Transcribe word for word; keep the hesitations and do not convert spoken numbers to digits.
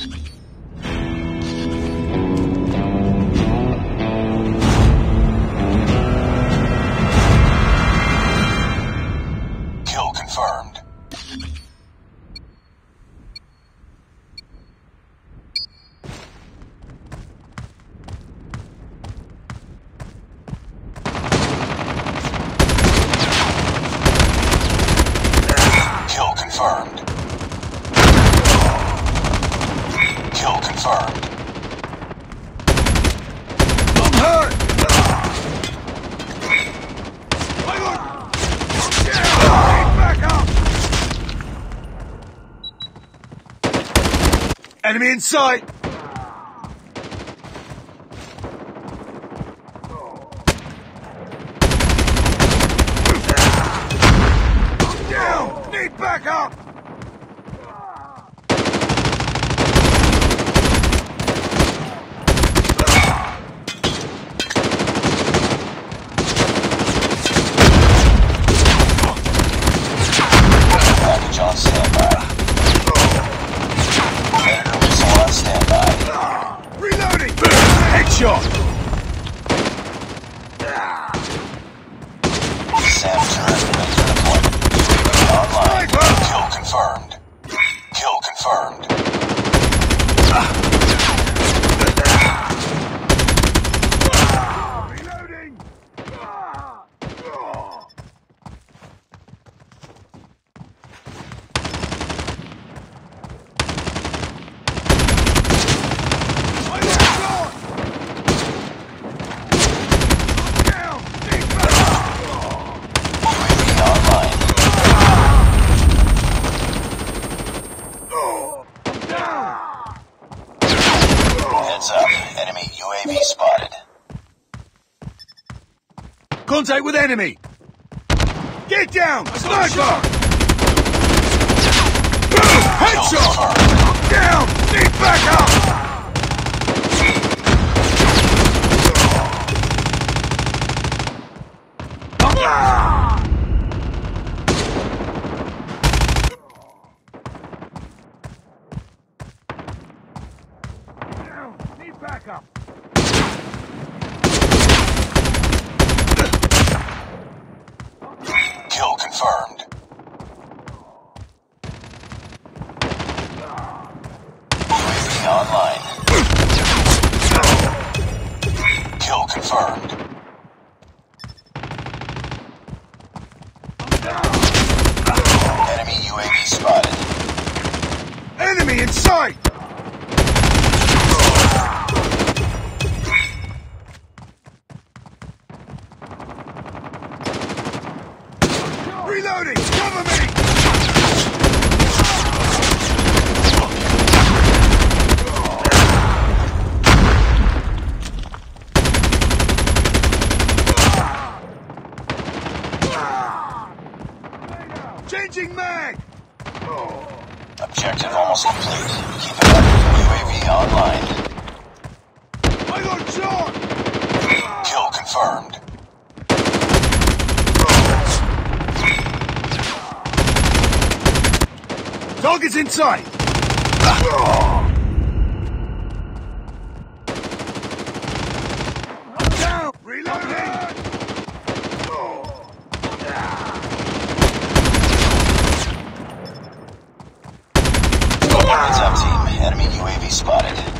Kill confirmed. Kill confirmed. Kill confirmed. I'm hurt! Back up! Enemy in sight! Down! Need back up! Package on standby. Predator missile on standby. Reloading! Headshot! SAM turret ready for deployment. Online. Kill confirmed. Kill confirmed. Reloading! Heads up. Enemy U A V spotted. Contact with enemy! Get down! Sniper! Headshot! Down! Need back up! Down! Need back up! Kill confirmed. U A V online. Kill confirmed. Enemy U A V spotted. Enemy in sight! Reloading! Cover me! Changing mag! Objective almost complete. Keep it up. U A V online. I got shot! Kill confirmed. Target's in sight! Down! Reloading! Heads up, team. Enemy U A V spotted.